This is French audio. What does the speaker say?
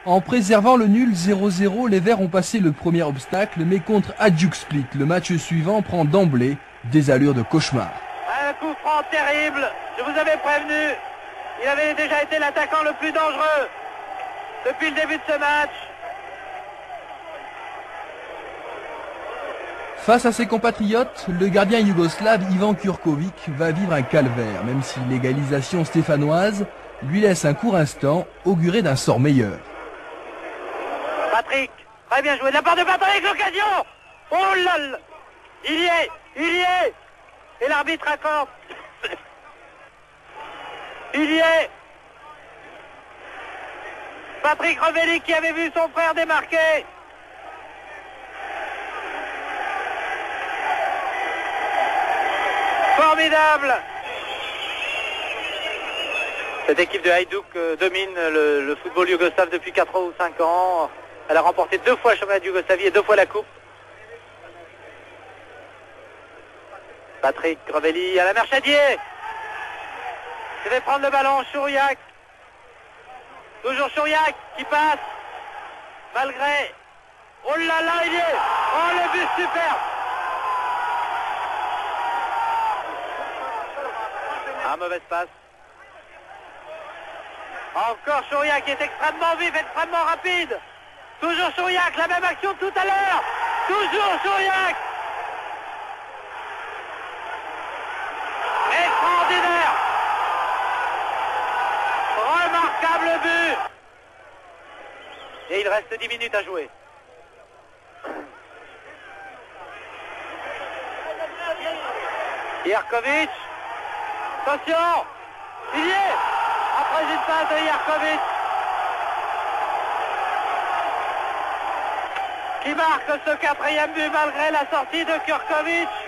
En préservant le nul 0-0, les Verts ont passé le premier obstacle, mais contre Hajduk Split, le match suivant prend d'emblée des allures de cauchemar. Un coup franc terrible, je vous avais prévenu, il avait déjà été l'attaquant le plus dangereux depuis le début de ce match. Face à ses compatriotes, le gardien yougoslave Ivan Kurkovic va vivre un calvaire, même si l'égalisation stéphanoise lui laisse un court instant augurer d'un sort meilleur. Patrick, très bien joué de la part de Patrick, l'occasion. Oh là là, il y est, et l'arbitre accorde. Il y est. Patrick Revelli qui avait vu son frère démarquer. Formidable. Cette équipe de Hajduk domine le football yougoslave depuis 4 ou 5 ans. Elle a remporté 2 fois le championnat de Yougoslavie et 2 fois la coupe. Patrick Revelli à la Merchadier. Il va prendre le ballon, Chouriac. Toujours Chouriac qui passe. Malgré. Oh là là, il y est. Oh, le but superbe. Ah, mauvaise passe. Encore Chouriac qui est extrêmement vif, extrêmement rapide. Toujours Chouriac, la même action que tout à l'heure. Toujours Chouriac. Extraordinaire. Remarquable but. Et il reste 10 minutes à jouer. Jerkovic. Attention. Il y est. Après une passe de Jerkovic. Qui marque ce 4e but malgré la sortie de Kurkovic.